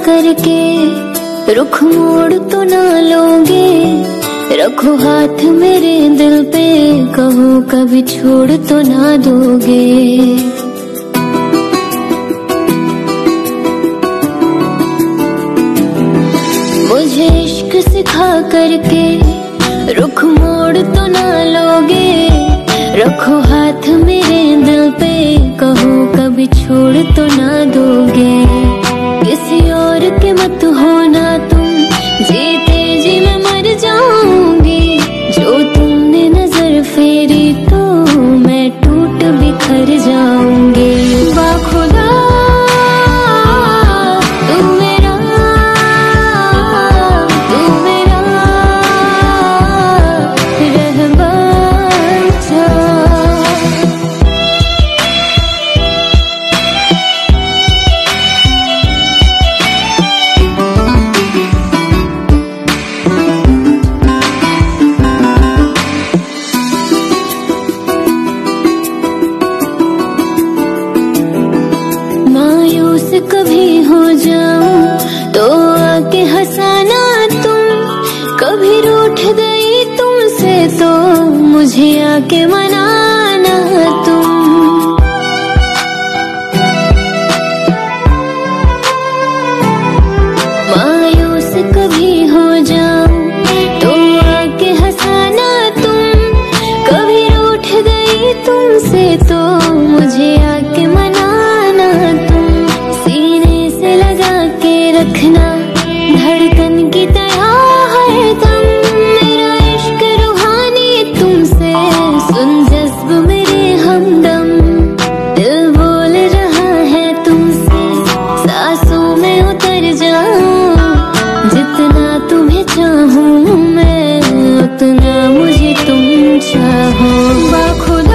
करके रुख मोड़ तो ना लोगे। रखो हाथ मेरे दिल पे, कहो कभी छोड़ तो ना दोगे। मुझे इश्क सिखा करके रुख मोड़ तो ना लोगे। रखो हाथ मेरे दिल पे, कहो कभी छोड़ तो ना दोगे। किसी और के मत होना तुम, जीते जी मैं मर जाऊंगी। जो तुमने नजर फेरी तो मैं टूट बिखर जाऊंगी। बाखुदा कभी हो जाऊं तो आके हंसाना तुम। कभी रूठ गई तुमसे तो मुझे आके मनाना तुम। मायूस कभी हो जाऊं तो आके हंसाना तुम। कभी रूठ गई तुमसे तो मुझे आके मनाना तुम। रखना धड़कन की तरह हरदम, मेरा इश्क रूहानी तुमसे सुन जज्ब मेरे हमदम। दिल बोल रहा है तुमसे, सांसों में उतर जाऊं। जितना तुम्हें चाहूं मैं, उतना मुझे तुम चाहो। बाखुदा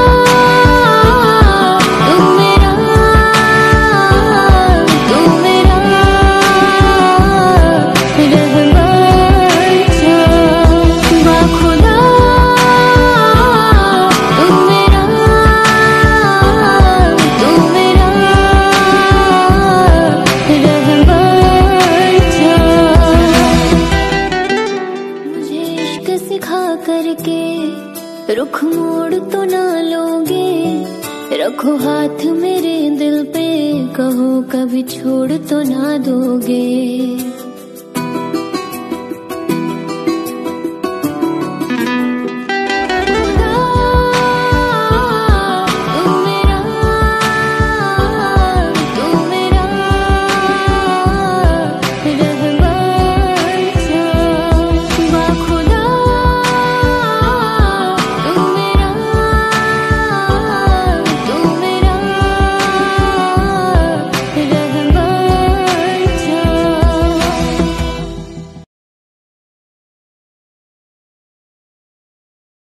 सिखा करके रुख मोड़ तो ना लोगे। रखो हाथ मेरे दिल पे, कहो कभी छोड़ तो ना दोगे।